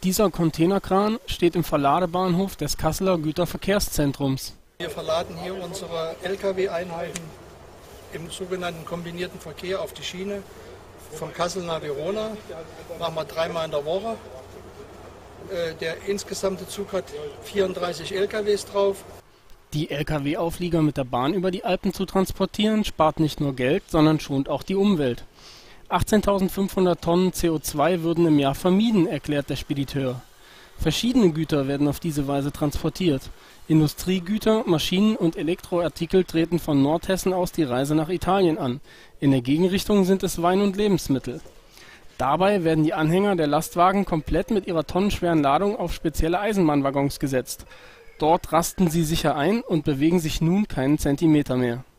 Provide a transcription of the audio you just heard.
Dieser Containerkran steht im Verladebahnhof des Kasseler Güterverkehrszentrums. Wir verladen hier unsere Lkw-Einheiten im sogenannten kombinierten Verkehr auf die Schiene von Kassel nach Verona. Machen wir 3-mal in der Woche. Der insgesamte Zug hat 34 Lkws drauf. Die Lkw-Auflieger mit der Bahn über die Alpen zu transportieren, spart nicht nur Geld, sondern schont auch die Umwelt. 18.500 Tonnen CO2 würden im Jahr vermieden, erklärt der Spediteur. Verschiedene Güter werden auf diese Weise transportiert. Industriegüter, Maschinen und Elektroartikel treten von Nordhessen aus die Reise nach Italien an. In der Gegenrichtung sind es Wein und Lebensmittel. Dabei werden die Anhänger der Lastwagen komplett mit ihrer tonnenschweren Ladung auf spezielle Eisenbahnwaggons gesetzt. Dort rasten sie sicher ein und bewegen sich nun keinen Zentimeter mehr.